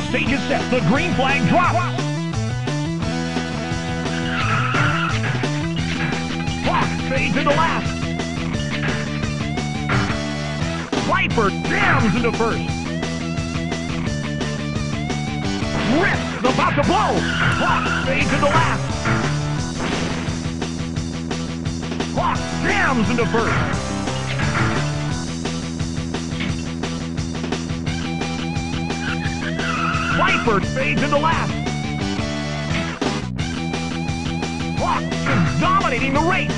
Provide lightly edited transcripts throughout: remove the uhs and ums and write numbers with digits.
Stage is set. The green flag drops. Clock fades into last. Viper jams into first. Rift about to blow. Clock fades into last. Clock jams into first. Viper fades into last. Clock is dominating the race.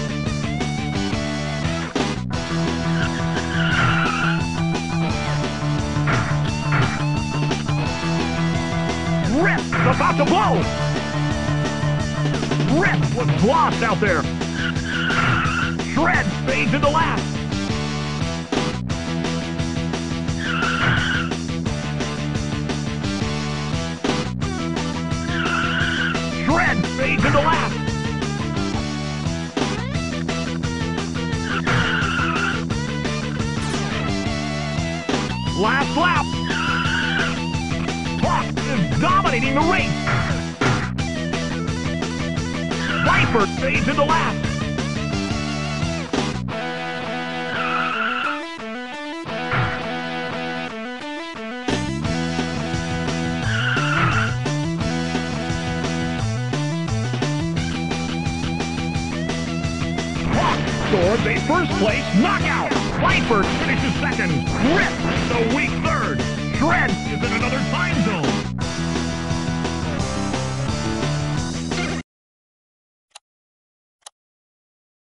Rift about to blow. Rift was lost out there. Shred fades into last. Shred fades into last. Last lap. Clock is dominating the race. Viper fades into last. Scores a first place knockout. Viper finishes second. Rift